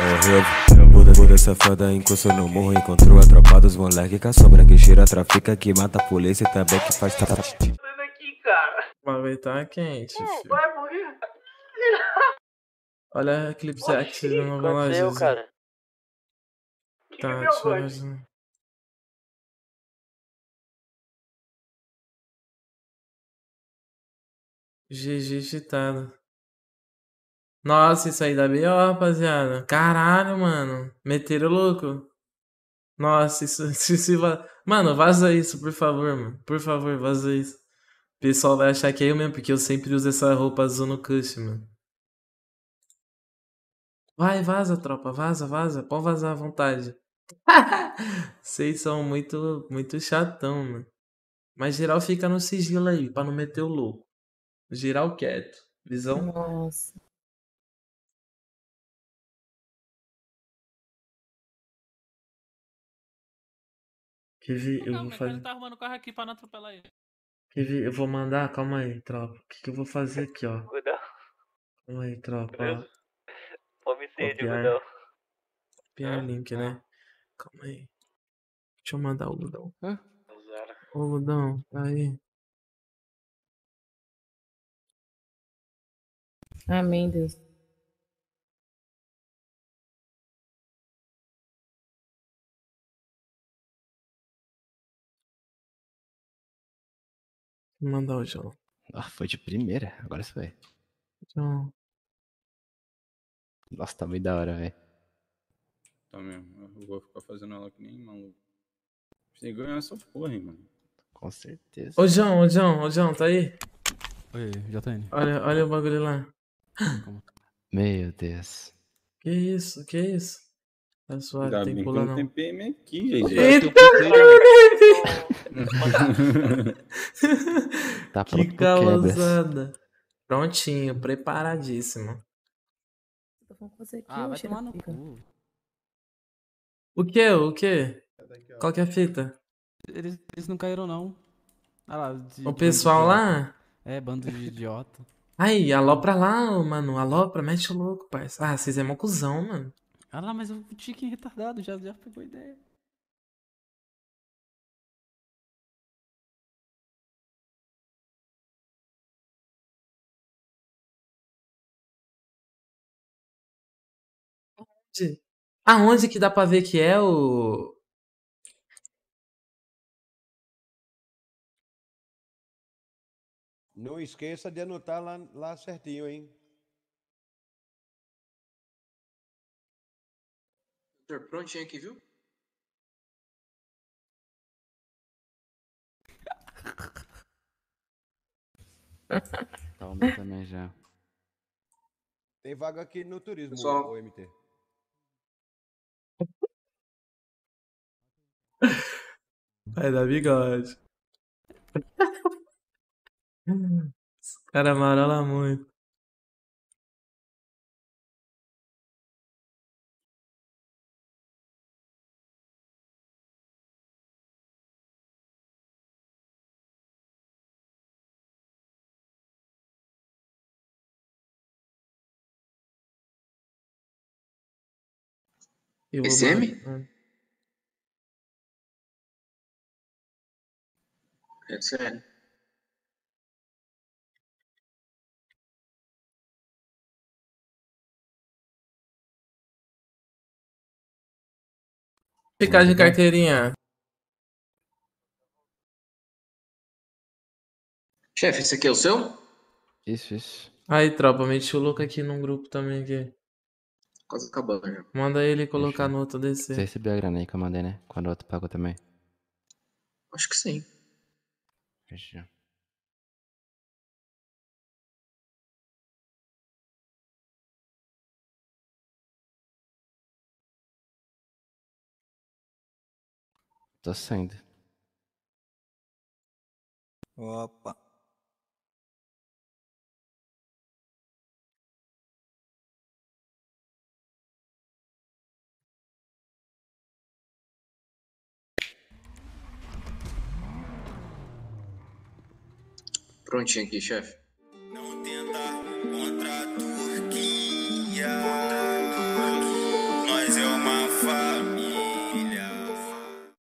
Por safada encostou no morro, encontrou a tropa dos moleque com a sombra que cheira, trafica, que mata a polícia e também que faz... Sai daqui, cara. Vai tá quente, filho. Vai morrer. Olha a Eclipse X de novo lá, Aconteceu, Jesus. cara. Tá, meu deixa eu gosto? ver. GG cheatado. Nossa, isso aí dá B.O., rapaziada. Caralho, mano. Meteram o louco. Nossa, isso Mano, vaza isso, por favor, mano. Por favor, vaza isso. O pessoal vai achar que é eu mesmo, porque eu sempre uso essa roupa azul no Cush, mano. Vai, vaza, tropa. Vaza. Pode vazar à vontade. Vocês são muito chatão, mano. Mas geral fica no sigilo aí, pra não meter o louco. Geral quieto. Visão? Nossa. Quer ver? Eu Calma, vou cara, fazer. ele tá arrumando o carro aqui pra não atropelar ele. Quer ver? Eu vou mandar. Calma aí, tropa. O que eu vou fazer aqui, ó? Gudão. Calma aí, tropa. Ó. Beleza? Homicídio, Copiar. Gudão. Copiar link, né? Calma aí. Deixa eu mandar o Gudão. Zero. Ô, Gudão, aí. Amém, Deus. Vou mandar o João. Ah, foi de primeira? Agora isso foi. João. Nossa, tá muito da hora, velho. Tá mesmo. Eu vou ficar fazendo ela que nem maluco. Você ganha essa porra, hein, mano. Com certeza. Ô, João, tá aí? Oi, JN. Olha o bagulho lá. Meu Deus. Que isso? Tá suave, Ainda tem bem que que pular não não. tem PM aqui, gente. Eita, Tá que pronto pro quebras. causada. Prontinho, preparadíssimo. Tô falando com você aqui, Ah, ô vai tomar no xerepica. cu. O quê? Qual que é a fita? Eles não caíram, não. Ah lá, O pessoal lá? É, bando de idiota. Aí, alopra lá, mano. Alopra, mete o louco, parça. Ah, vocês é mó cuzão, mano. Ah lá, mas o Chicken retardado já pegou a ideia. Aonde que dá pra ver que é o... Não esqueça de anotar lá certinho, hein? Prontinho aqui, viu? Tá o meu também já. Tem vaga aqui no turismo, Pessoal. o MT. Vai dar bigode. Esse cara amarola muito. Eu vou SM? mandar- É sério. Ficar de carteirinha. Chefe, esse aqui é o seu? Isso. Aí, tropa, meti o louco aqui num grupo também aqui. Quase acabando já. Manda ele colocar Fechou. no outro Você DC. recebeu a grana aí que eu mandei, né? Quando o outro pagou também. Acho que sim. Fechou. Tô saindo. Opa. Prontinho aqui, chefe. Não tenta contra a Turquia. uma família.